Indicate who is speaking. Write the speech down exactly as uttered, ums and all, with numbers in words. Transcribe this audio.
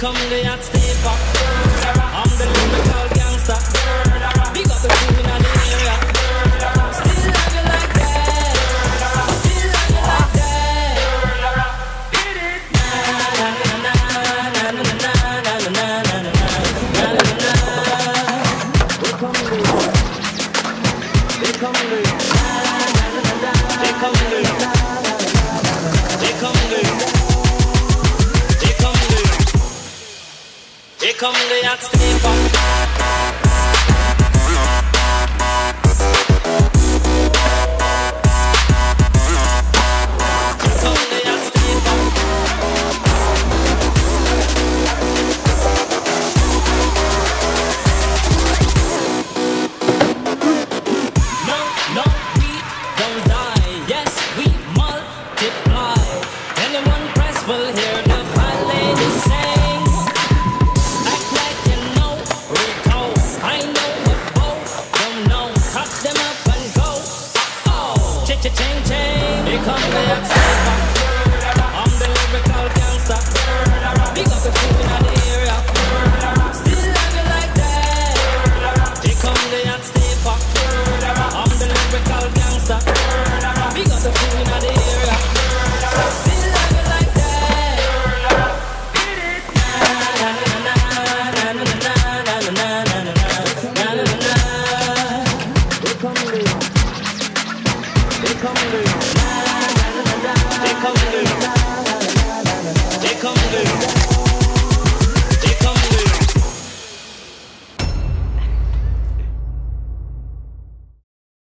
Speaker 1: come the hot stepper. I'm the lyrical gangster. Big up the crew in the area. Still love you like that. Still love you like that. Hit it. Na na na na na na na na na na na na na na. They come the, they come the, they come the, they come the. Here come the hot stepper. Here come the hot stepper. No, no, we don't die. Yes, we multiply. Anyone press will hear the fine lady say. Ching ching, here come the hot stepper. I'm the lyrical gangster. Big up the crew in the area. Still love you like that. Here come the hot stepper. I'm the lyrical gangster. Big up the crew in the area. Still love you like that. Hit it. Na na na na na na na na na na na na. Here come the. They come to, they come to.